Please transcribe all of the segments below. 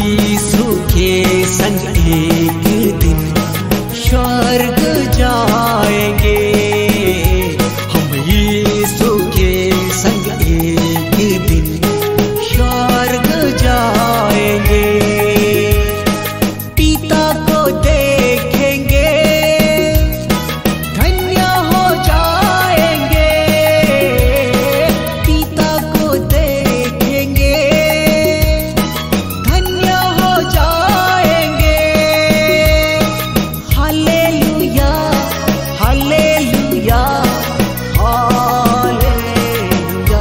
यीशु के संग एक दिन स्वर्ग जाएंगे। हम यीशु के संग एक दिन स्वर्ग जाएंगे। पिता को देखेंगे, धन्य हो जाएंगे। पिता को देखेंगे, धन्य हो जाएंगे। Hallelujah, hallelujah, hallelujah,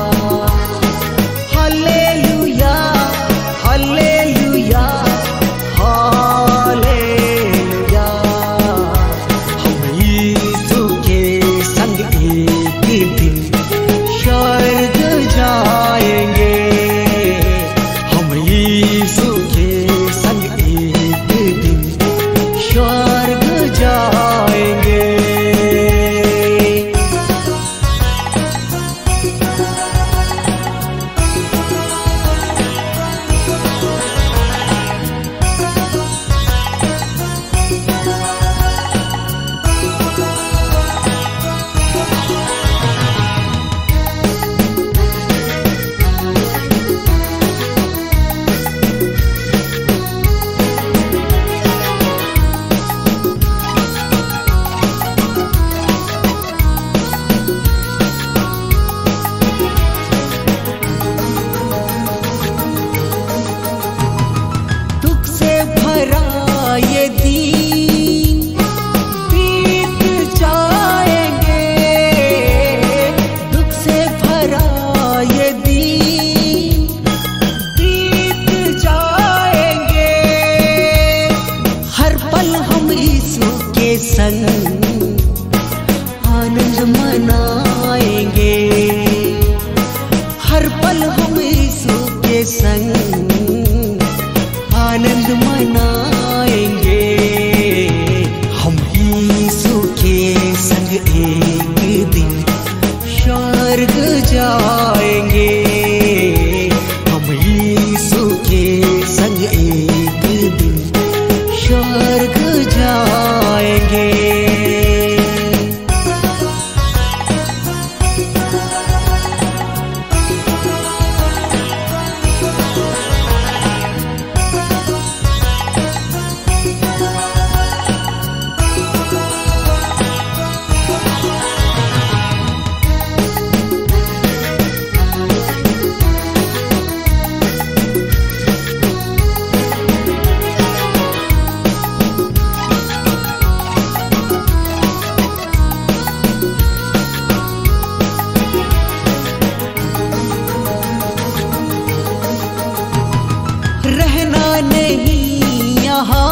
hallelujah, hallelujah, hallelujah. हम यीशु के संग एक दिन स्वर्ग जाएंगे। हम यीशु के संग एक दिन स्वर्ग जाएंगे। दुख से भरा ये दिन बीत जाएंगे। दुख से भरा ये दिन बीत जाएंगे। हर पल हम यीशु के संग आनंद मनाएंगे। हर पल हम यीशु के संग आनंद मनाएंगे। हम यीशु के संग एक दिन स्वर्ग जाएंगे। हम यीशु के संग एक दिन स्वर्ग जाएंगे। रहना नहीं यहाँ